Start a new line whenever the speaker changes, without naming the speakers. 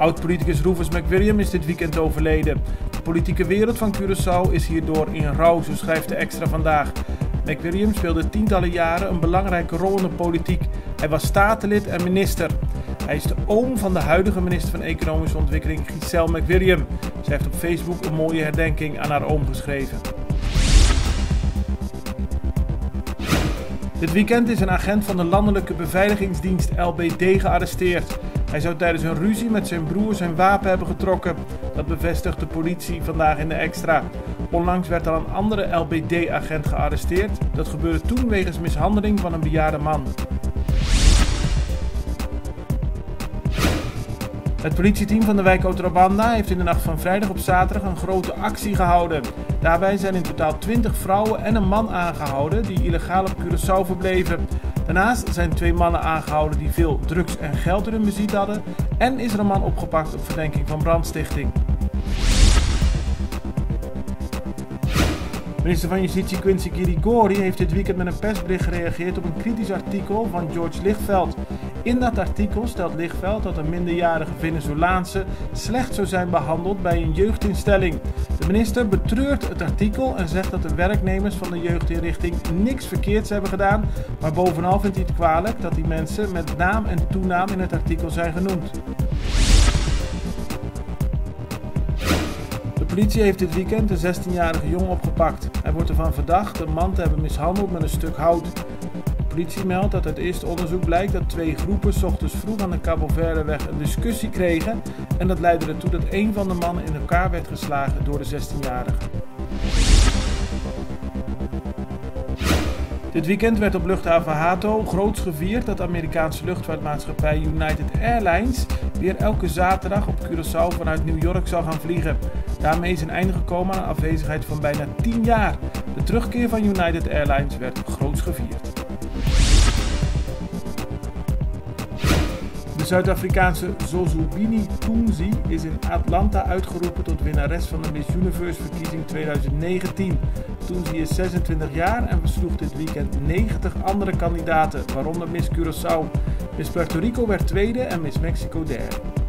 Oud-politicus Rufus McWilliam is dit weekend overleden. De politieke wereld van Curaçao is hierdoor in rouw, zo schrijft de Extra vandaag. McWilliam speelde tientallen jaren een belangrijke rol in de politiek. Hij was statenlid en minister. Hij is de oom van de huidige minister van Economische Ontwikkeling, Giselle McWilliam. Zij heeft op Facebook een mooie herdenking aan haar oom geschreven. Dit weekend is een agent van de Landelijke Beveiligingsdienst LBD gearresteerd. Hij zou tijdens een ruzie met zijn broer zijn wapen hebben getrokken. Dat bevestigt de politie vandaag in de Extra. Onlangs werd al een andere LBD-agent gearresteerd. Dat gebeurde toen wegens mishandeling van een bejaarde man. Het politieteam van de wijk Otrabanda heeft in de nacht van vrijdag op zaterdag een grote actie gehouden. Daarbij zijn in totaal 20 vrouwen en een man aangehouden die illegaal op Curaçao verbleven. Daarnaast zijn 2 mannen aangehouden die veel drugs en geld in hun bezit hadden. En is er een man opgepakt op verdenking van brandstichting. Minister van Justitie Quincy Kirigori heeft dit weekend met een persbericht gereageerd op een kritisch artikel van George Lichtveld. In dat artikel stelt Lichtveld dat een minderjarige Venezolaanse slecht zou zijn behandeld bij een jeugdinstelling. De minister betreurt het artikel en zegt dat de werknemers van de jeugdinrichting niks verkeerds hebben gedaan, maar bovenal vindt hij het kwalijk dat die mensen met naam en toenaam in het artikel zijn genoemd. De politie heeft dit weekend een 16-jarige jongen opgepakt. Hij wordt ervan verdacht een man te hebben mishandeld met een stuk hout. De politie meldt dat uit eerste onderzoek blijkt dat 2 groepen 's ochtends vroeg aan de Cabo Verdeweg een discussie kregen en dat leidde ertoe dat een van de mannen in elkaar werd geslagen door de 16-jarige. Dit weekend werd op luchthaven Hato groots gevierd dat de Amerikaanse luchtvaartmaatschappij United Airlines weer elke zaterdag op Curaçao vanuit New York zal gaan vliegen. Daarmee is een einde gekomen aan een afwezigheid van bijna 10 jaar. De terugkeer van United Airlines werd groots gevierd. De Zuid-Afrikaanse Zozubini Tunzi is in Atlanta uitgeroepen tot winnares van de Miss Universe verkiezing 2019. Tunzi is 26 jaar en versloeg dit weekend 90 andere kandidaten, waaronder Miss Curaçao. Miss Puerto Rico werd tweede en Miss Mexico derde.